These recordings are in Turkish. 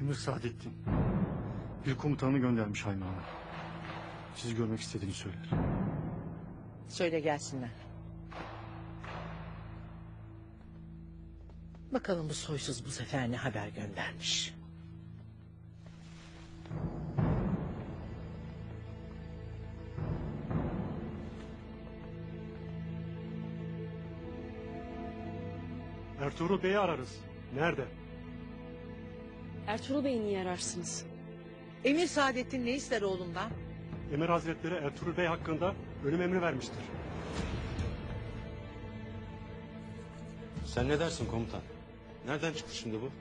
Emir Saadettin bir komutanını göndermiş Haymana. Sizi görmek istediğini söyler. Söyle gelsinler. Bakalım bu soysuz bu sefer ne haber göndermiş. Ertuğrul Bey'i ararız. Nerede? Ertuğrul Bey'i niye ararsınız? Emir Saadettin ne ister oğlundan? Emir Hazretleri Ertuğrul Bey hakkında ölüm emri vermiştir. Sen ne dersin komutan? Nereden çıktı şimdi bu?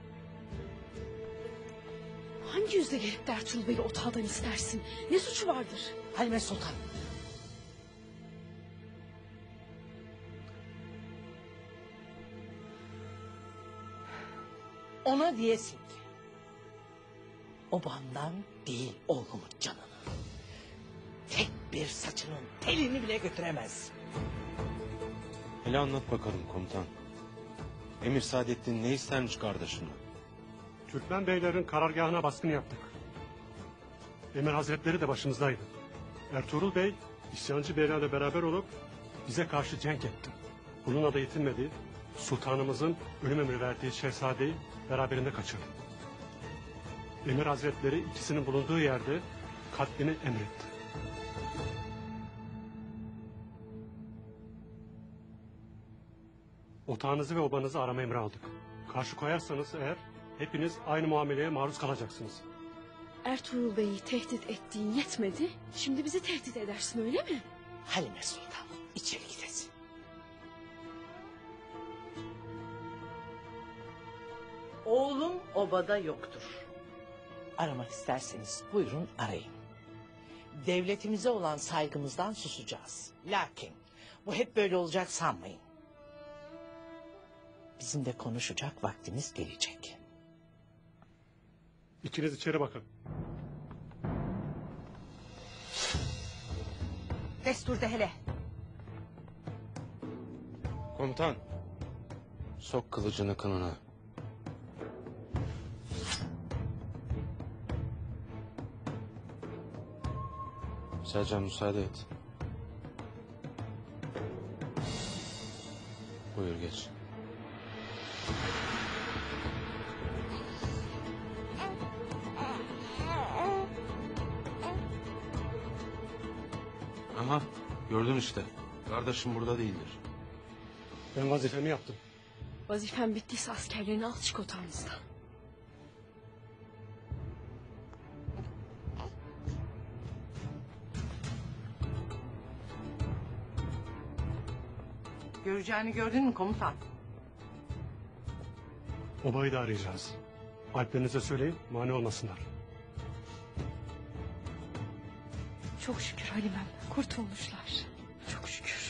Hangi yüzle gelip de Ertuğrul Bey'i otağdan istersin? Ne suçu vardır? Halime Sultan. Ona diyesin ki obandan değil oğlumun canını. Tek bir saçının telini bile götüremez. Hele anlat bakalım komutan. Emir Saadettin ne istermiş kardeşinden? Türkmen beylerin karargahına baskın yaptık. Emir Hazretleri de başımızdaydı. Ertuğrul Bey isyancı beylerle beraber olup bize karşı cenk etti. Bununla da yetinmedi. Sultanımızın ölüm emri verdiği şehzadeyi beraberinde kaçırdı. Emir Hazretleri ikisinin bulunduğu yerde katlini emretti. Otağınızı ve obanızı arama emri aldık. Karşı koyarsanız eğer hepiniz aynı muameleye maruz kalacaksınız. Ertuğrul Bey'i tehdit ettiğin yetmedi. Şimdi bizi tehdit edersin öyle mi? Halime Sultan içeri gidesin. Oğlum obada yoktur. Aramak isterseniz buyurun arayın. Devletimize olan saygımızdan susacağız. Lakin bu hep böyle olacak sanmayın. Bizim de konuşacak vaktimiz gelecek. İkiniz içeri bakın. Destur de hele. Komutan. Sok kılıcını kınına. Selcan müsaade et. Buyur geç. Aha gördün işte. Kardeşim burada değildir. Ben vazifemi yaptım. Vazifen bittiyse askerlerini al çık otağımızdan. Göreceğini gördün mü komutan? Obayı da arayacağız. Alplerinize söyleyin mani olmasınlar. Çok şükür Halimem kurtulmuşlar. Çok şükür.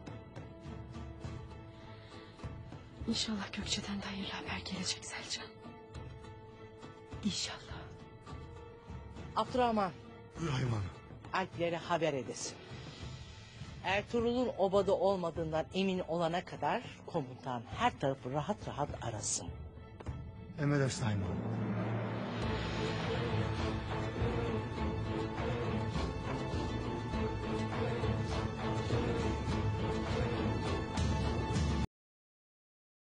İnşallah Gökçe'den de hayırlı haber gelecek Selcan. İnşallah. Abdurrahman Buyur Haymana. Alplere haber edesin. Ertuğrul'un obada olmadığından emin olana kadar komutan her tarafı rahat rahat arasın. Emredersin Haymana.